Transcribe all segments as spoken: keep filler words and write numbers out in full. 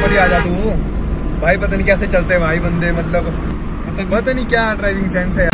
वाली आ जा तू भाई। पता नहीं कैसे चलते हैं भाई बंदे, मतलब पता नहीं क्या ड्राइविंग सेंस है।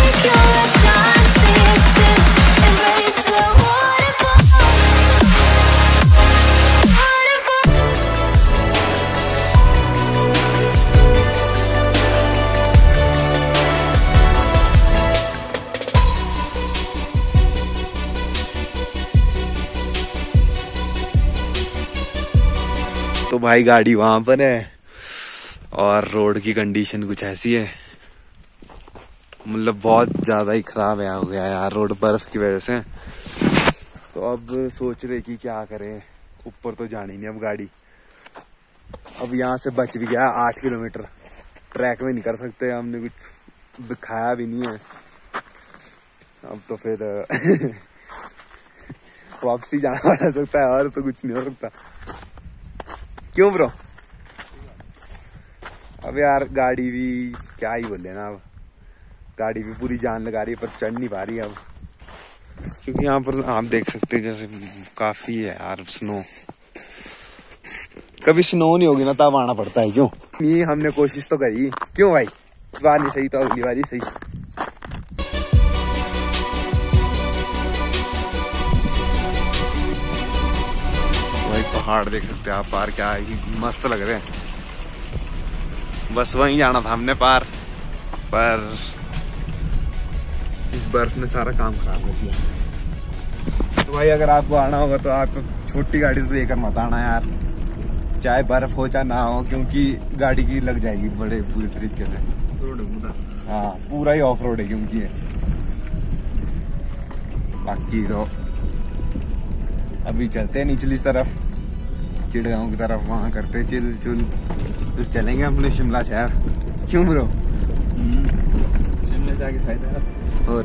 तो भाई गाड़ी वहां पर है और रोड की कंडीशन कुछ ऐसी है, मतलब बहुत ज्यादा ही खराब है हो गया यार रोड बर्फ की वजह से। तो अब सोच रहे कि क्या करें, ऊपर तो जानी नहीं अब गाड़ी। अब यहाँ से बच भी गया आठ किलोमीटर, ट्रैक में नहीं कर सकते, हमने कुछ खाया भी नहीं है। अब तो फिर वापसी जाना पड़ सकता है और तो कुछ नहीं हो सकता। क्यों ब्रो? अब यार गाड़ी भी क्या ही बोले ना, अब गाड़ी भी पूरी जान लगा रही है पर चढ़ नहीं पा रही अब, क्योंकि यहाँ पर आप देख सकते हैं जैसे काफी है यार स्नो। कभी स्नो नहीं होगी ना तब आना पड़ता है। क्यों ये हमने कोशिश तो करी, क्यों भाई? इस बार नहीं सही तो अगली बार ही सही। भाई पहाड़ देख सकते हैं आप पार, क्या ही मस्त लग रहे हैं। बस वहीं जाना था हमने पार, पर इस बर्फ में सारा काम खराब हो गया। तो भाई अगर आपको आना होगा तो आप छोटी गाड़ी तो लेकर मत आना यार, चाहे बर्फ हो चाहे ना हो, क्योंकि गाड़ी की लग जाएगी बड़े पूरी तरीके से। हाँ पूरा ही ऑफ रोड है क्योंकि है। बाकी तो अभी चलते हैं निचली तरफ, चिड़गांव की तरफ, वहां करते चिल चुल, फिर चलेंगे अपने शिमला शहर। क्यों ब्रो? शिमला से आगे फायदा और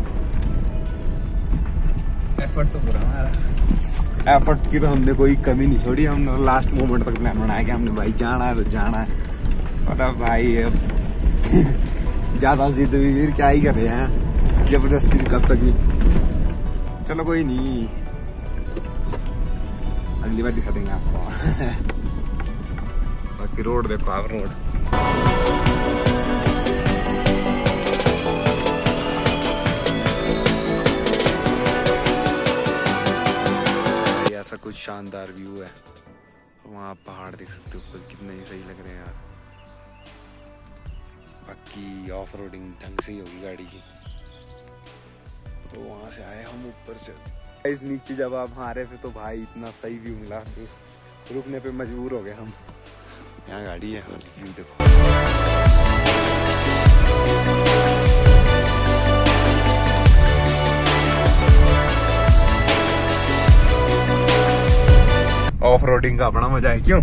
एफर्ट तो पूरा हमारा। एफर्ट की तो हमने कोई कमी नहीं छोड़ी, हमने लास्ट मोमेंट तक प्लान बनाया कि हमने भाई जाना है तो जाना है। और अब भाई अब ज्यादा जिद भी फिर क्या ही कर रहे हैं, जबरदस्ती कब तक ही। चलो कोई नहीं, अगली बार दिखा देंगे आपको। बाकी रोड देखो आप, रोड ऐसा कुछ शानदार व्यू है। वहाँ आप पहाड़ देख सकते हो ऊपर, कितने ही सही लग रहे हैं यार। बाकी ऑफ रोडिंग ढंग से ही होगी गाड़ी की। तो वहाँ से आए हम ऊपर से। इस नीचे जब आप आ रहे थे तो भाई इतना सही व्यू मिला कि रुकने पे मजबूर हो गए हम। यहाँ गाड़ी है और व्यू देखो। ऑफ रोडिंग का अपना मजा है। क्यों?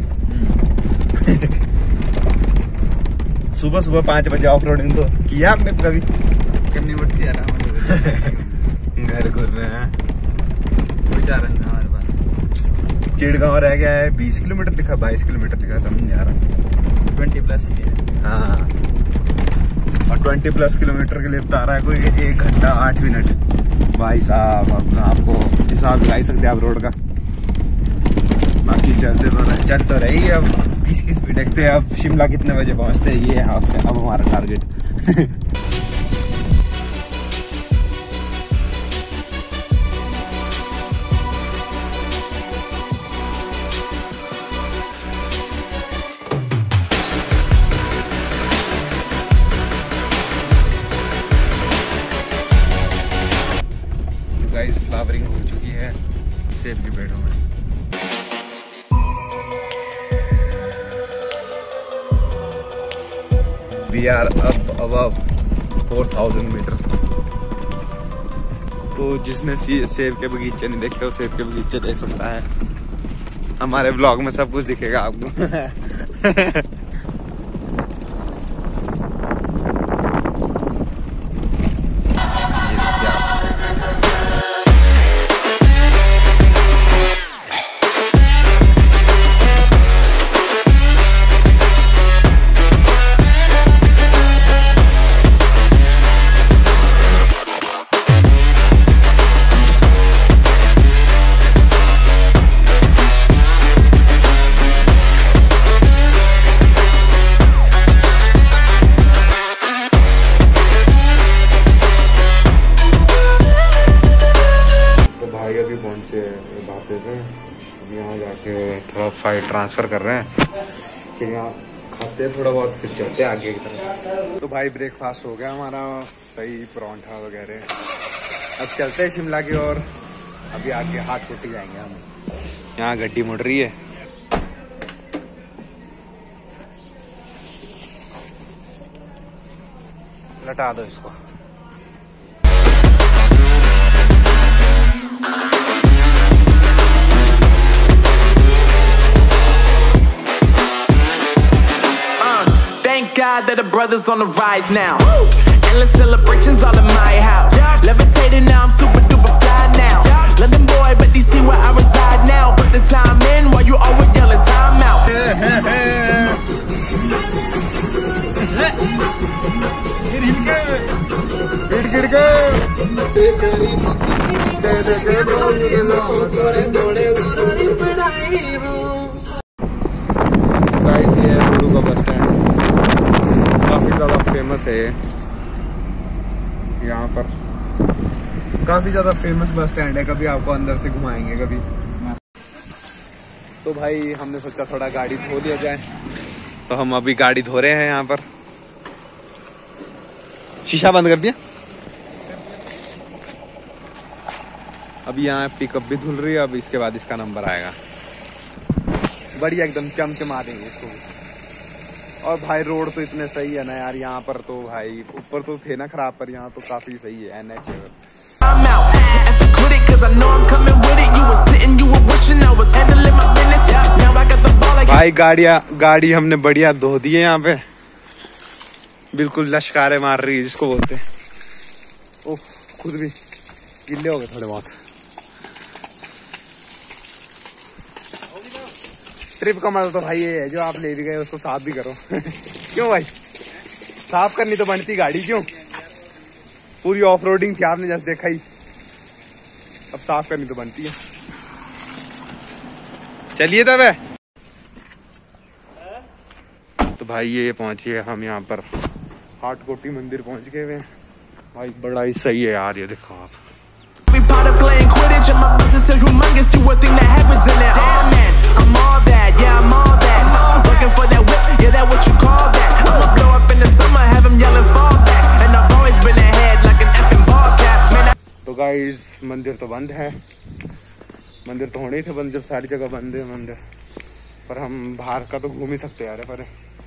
सुबह सुबह पाँच बजे ऑफ रोडिंग तो किया आपने कभी? करनी पड़ती है घर घर में है विचार हमारे पास। चिड़गांव रह गया है बीस किलोमीटर लिखा, बाईस किलोमीटर लिखा, समझ नहीं आ रहा। ट्वेंटी प्लस ही है। हाँ और ट्वेंटी प्लस किलोमीटर के लिए बता रहा है कोई एक घंटा आठ मिनट। भाई साहब अब आपको हिसाब लगा सकते हैं आप रोड का। बाकी चलते तो रहे, चल तो रही अब बीस की स्पीड। देखते हैं अब शिमला कितने बजे पहुंचते हैं, ये है आपसे अब हमारा टारगेट। गाइस फ्लावरिंग हो चुकी है सेब के पेड़ों में। We are up above four thousand metre. तो जिसने सेब के बगीचे नहीं देखे वो सेब के बगीचे देख सकता है। हमारे ब्लॉग में सब कुछ दिखेगा आपको। वाईफाई ट्रांसफर कर रहे हैं। फिर यहाँ खाते हैं थोड़ा बहुत, फिर चलते हैं आगे की तरफ। तो भाई ब्रेकफास्ट हो गया हमारा, सही परांठा वगैरह। अब चलते हैं शिमला की ओर। अभी आगे हाथ कोटी जाएंगे हम। यहाँ गड्डी मुड़ रही है। लटा दो इसको। Thank God that the brothers on the rise now. Woo! Endless celebrations all in my house. Yeah. Levitating now, I'm super duper fly now. Yeah. London boy, but they see where I reside now. Put the time in while you always yelling time out. Guys, ये ludo का bus stand काफी ज्यादा famous है। यहाँ पर काफी ज्यादा famous bus stand है। कभी आपको अंदर से घुमाएंगे कभी। तो भाई हमने सोचा थोड़ा गाड़ी धो लिया जाए, तो हम अभी गाड़ी धो रहे हैं। यहाँ पर शीशा बंद कर दिया। अभी यहाँ पिकअप भी धुल रही है। अब इसके बाद इसका नंबर आएगा। बढ़िया एकदम चमचमा देंगे इसको। और भाई रोड तो इतने सही है ना यार। यहाँ पर तो भाई ऊपर तो थे ना खराब, पर यहाँ तो काफी सही है। एन एच है। भाई गाड़िया गाड़ी हमने बढ़िया धो दी है। यहाँ पे बिल्कुल लश्कारे मार रही है, जिसको बोलते हैं। ओह, खुद भी गिल्ले हो गए थोड़े बहुत। ट्रिप का मजा तो भाई ये है, जो आप ले भी गए उसको साफ भी करो। क्यों भाई, साफ करनी तो बनती गाड़ी। क्यों, पूरी ऑफ रोडिंग थी, आपने जैसे देखा ही। अब साफ करनी तो बनती है। चलिए तब है। तो भाई ये पहुंचिए हम यहाँ पर हाट कोटी मंदिर पहुंच गए हुए। भाई बड़ा ही सही है यार, ये देखो आप। We part of playing Quidditch and my business is humongous. You would think that happens in there. Oh man, I'm all that, yeah, I'm all that. Looking for that whip, yeah, that what you call that. I'ma blow up in the summer, have them yelling fall back. And I've always been ahead like an effing ball cap. Man, तो guys मंदिर तो बंद है। मंदिर तो होने ही थे बंद, जब सारी जगह बंद है मंदिर। पर हम बाहर का तो घूम ही सकते यार। पर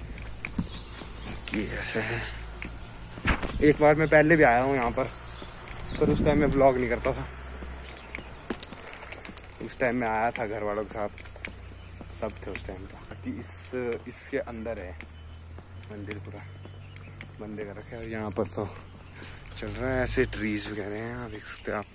ये ऐसे है। एक बार मैं पहले भी आया हूँ यहाँ पर, पर उस टाइम मैं ब्लॉग नहीं करता था। उस टाइम मैं आया था घर वालों के साथ, सब थे उस टाइम। तो इस इसके अंदर है मंदिर, पूरा बंदे का रखा है। यहाँ पर तो चल रहा है ऐसे, ट्रीज वगैरह हैं, देख सकते हैं आप।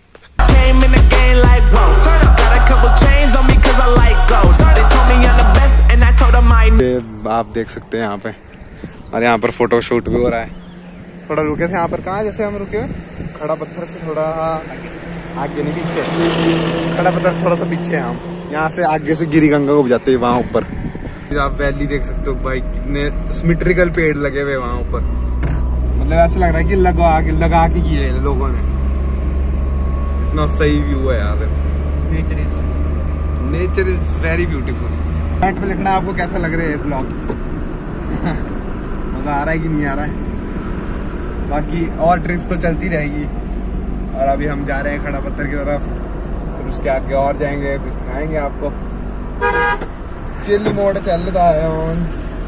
आप देख सकते हैं यहाँ पे। और यहाँ पर फोटो शूट भी हो रहा है। थोड़ा रुके थे यहाँ पर। कहाँ जैसे हम रुके हुए, खड़ा पत्थर से थोड़ा आगे नहीं पीछे, खड़ा पत्थर से थोड़ा सा पीछे हैं हम। यहाँ से आगे से गिरी गंगा को जाते हैं वहाँ ऊपर। आप वैली देख सकते हो भाई, कितने सिमेट्रिकल पेड़ लगे हुए वहाँ ऊपर। मतलब ऐसा लग रहा है कि लगा के लगा के किए लोगों ने। इतना सही व्यू है यार। Nature is nature is very beautiful. Comment में लिखना आपको कैसा लग रहा है ब्लॉग। मजा आ रहा है कि नहीं आ रहा है। बाकी और ट्रिप तो चलती रहेगी। और अभी हम जा रहे हैं खड़ा पत्थर की तरफ, फिर उसके आगे और जाएंगे, फिर दिखाएंगे आपको। चिल मोड चल रहा है ऑन।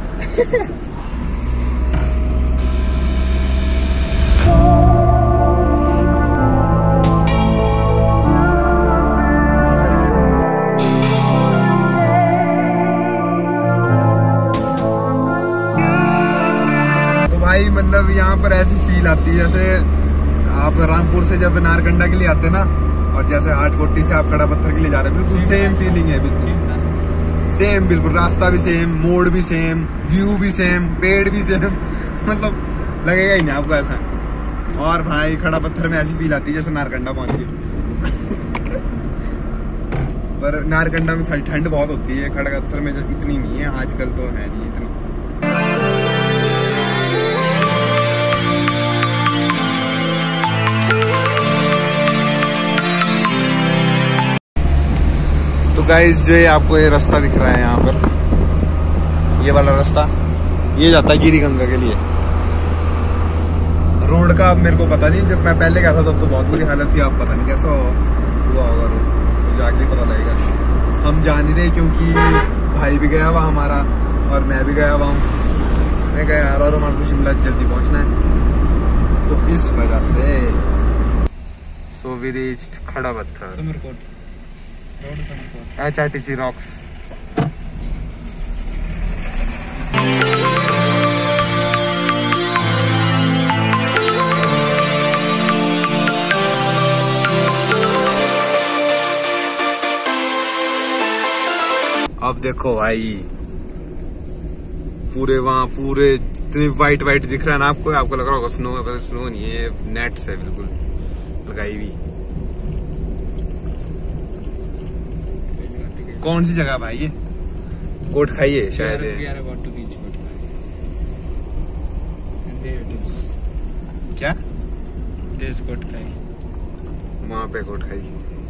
तो भाई मतलब यहाँ पर ऐसी फील आती है जैसे आप रामपुर से जब नारकंडा के लिए आते ना, और जैसे हाट कोटी से आप खड़ा पत्थर के लिए जा रहे हैं, बिल्कुल सेम फीलिंग है। बिल्कुल सेम, बिल्कुल रास्ता भी सेम, मोड़ भी सेम, व्यू भी सेम, पेड़ भी सेम। मतलब लगेगा ही नहीं आपको ऐसा। और भाई खड़ा पत्थर में ऐसी फील आती है जैसे नारकंडा पहुंची। पर नारकंडा में सारी ठंड बहुत होती है, खड़ा पत्थर में इतनी नहीं है। आजकल तो है नहीं इतनी। तो गाइस जो ये आपको ये रास्ता दिख रहा है यहाँ पर, ये वाला रास्ता, ये जाता है गिरी गंगा के लिए। रोड का अब मेरे को पता नहीं, जब मैं पहले गया था तब तो बहुत बुरी हालत थी, अब पता नहीं कैसा हुआ होगा रोड, तो जाके पता लगेगा। हम जा नहीं रहे क्योंकि भाई भी गया वहाँ हमारा और मैं भी गया वहाँ, मैं गया यार, और हमारे को शिमला जल्दी पहुँचना है तो इस वजह से। So we reached Khada Patthar, Samarkot road, Samarkot H R T C rocks. अब देखो भाई पूरे वहाँ पूरे जितने वाइट वाइट दिख रहा है ना आपको, आपको लग रहा होगा स्नो है, पर स्नो नहीं है, नेट्स है बिल्कुल लगाई हुई। कौन सी जगह भाई ये? कोट खाई है शायद। क्या कोट खाई, वहाँ पे कोट खाई।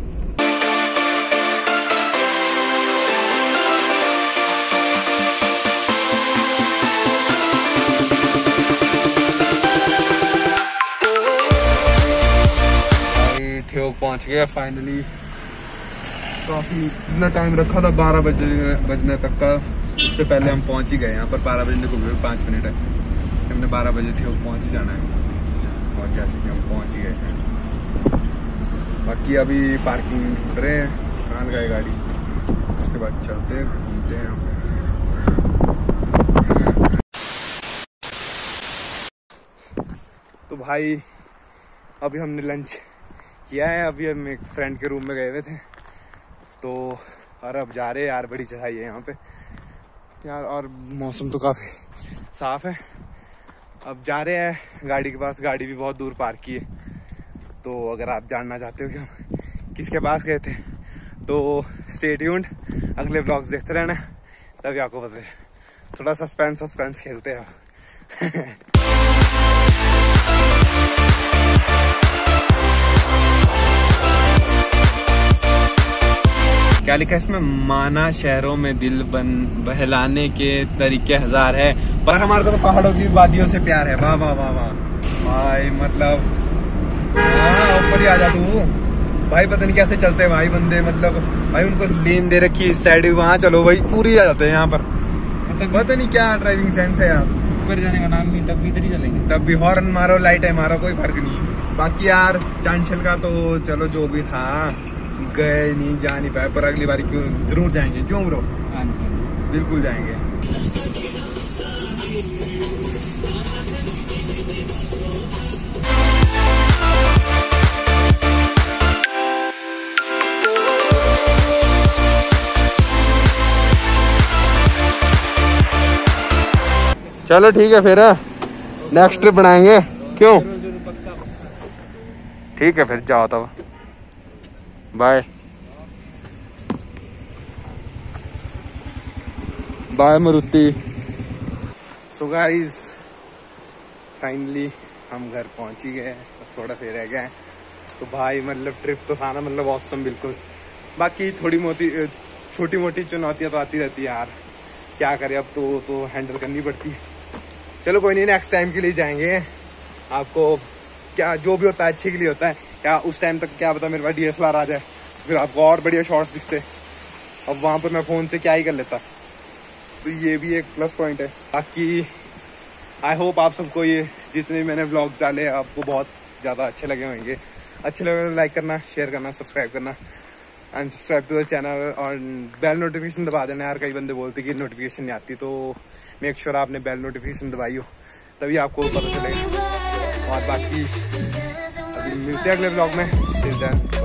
ठेक पहुंच गया फाइनली। काफी इतना टाइम रखा था बारह बजे बजने तक का, उससे पहले हम पहुंच ही गए यहाँ पर। बारह बजने को भी पाँच मिनट है, हमने बारह बजे ठेक पहुंच ही जाना है और जैसे कि हम पहुंच ही गए हैं। बाकी अभी पार्किंग ढूंढ रहे हैं कहाँ लगाए गाड़ी, उसके बाद चलते हैं घूमते हैं। तो भाई अभी हमने लंच किया है, अभी हम एक फ्रेंड के रूम में गए हुए थे तो, और अब जा रहे हैं यार। बड़ी चढ़ाई है यहाँ पे यार, और मौसम तो काफ़ी साफ है। अब जा रहे हैं गाड़ी के पास, गाड़ी भी बहुत दूर पार्क की है। तो अगर आप जानना चाहते हो कि हम किसके पास गए थे तो स्टे ट्यून्ड, अगले ब्लॉग्स देखते रहना, तभी आपको पता है। थोड़ा सस्पेंस सस्पेंस खेलते हैं। क्या लिखा है इसमें? माना शहरों में दिल बन बहलाने के तरीके हजार है, पर हमारे को तो पहाड़ों की वादियों से प्यार है। वाह वाह वाह वाह भाई, मतलब ऊपर ही आ जा तू भाई। पता नहीं कैसे चलते हैं भाई बंदे, मतलब भाई उनको लेन दे रखी इस साइड, वहाँ चलो भाई पूरी आ जाते हैं यहाँ पर। पता नहीं क्या ड्राइविंग सेंस है यार। ऊपर जाने का नाम नहीं, तब भी इधर ही चलेंगे, तब भी हॉर्न मारो, लाइटें मारो, कोई फर्क नहीं। बाकी यार चांशल का तो चलो जो भी था, गए नहीं, जा नहीं पाए, पर अगली बारी क्यों जरूर जाएंगे। क्यों ब्रो? हाँ जी बिल्कुल जाएंगे। चलो ठीक है फिर नेक्स्ट ट्रिप बनाएंगे। क्यों? ठीक है फिर जाओ तब, bye bye Maruti. So guys finally हम घर पहुंच ही गए, बस थोड़ा सा रह गया है। तो भाई मतलब ट्रिप तो था ना, मतलब ऑसम बिल्कुल। बाकी थोड़ी मोटी छोटी मोटी चुनौतियां तो आती रहती है यार, क्या करें अब, तो तो हैंडल करनी पड़ती है। चलो कोई नहीं, नेक्स्ट टाइम के लिए जाएंगे। आपको क्या जो भी होता है अच्छे के लिए होता है, क्या उस टाइम तक क्या पता मेरे पास डी एस एल आर आ जाए, फिर आपको और बढ़िया शॉट्स दिखते। अब वहाँ पर मैं फ़ोन से क्या ही कर लेता, तो ये भी एक प्लस पॉइंट है। बाकी आई होप आप सबको ये जितने मैंने व्लॉग्स डाले आपको बहुत ज़्यादा अच्छे लगे होंगे। अच्छे लगे तो लाइक करना, शेयर करना, सब्सक्राइब करना and subscribe to the channel, और बेल नोटिफिकेशन दबा देना यार। कई बंदे बोलते कि नोटिफिकेशन नहीं आती, तो मेक श्योर आपने बेल नोटिफिकेशन दबाई हो, तभी आपको पता चलेगा। और बाकी अभी मिलते हैं अगले ब्लॉग में।